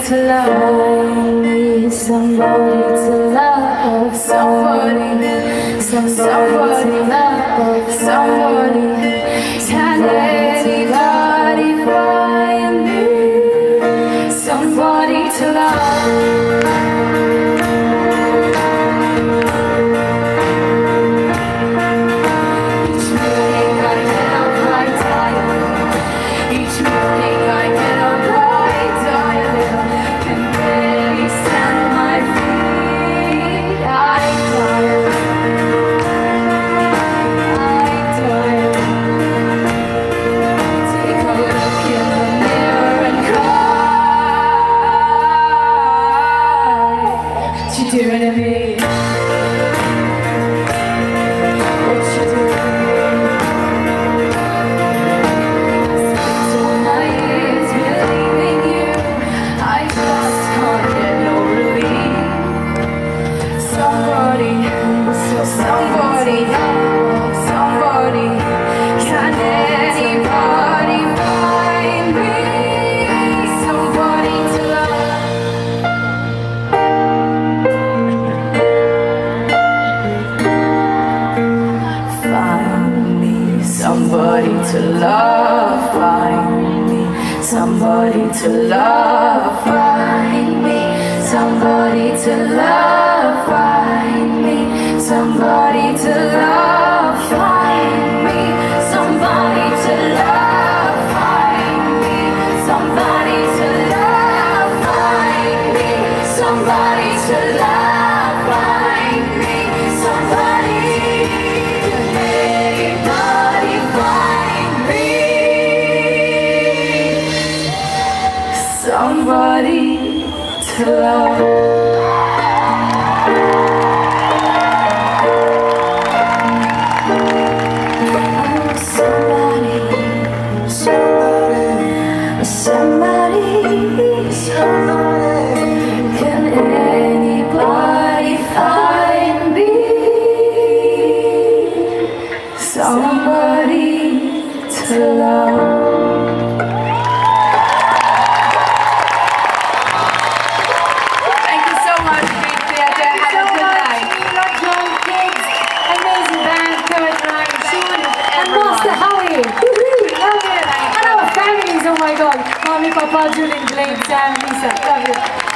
to love me, somebody to love, somebody to love, somebody. Can anybody find me somebody to love? Doing to me? What you doing to me? Spent all my years believing you. I just can't get no relief. Somebody, somebody, somebody. Can anybody find me somebody to love? Somebody to love, find me. Somebody to love, find me. Somebody to love, find me. Somebody to love, find me. Somebody to love, find me. Somebody to love, find me. Somebody to love, find me. Somebody. Somebody to love. Can anybody find me somebody to love? Oh my God, Mommy, Papa, Julian, Blaine, Sam, Lisa, love you.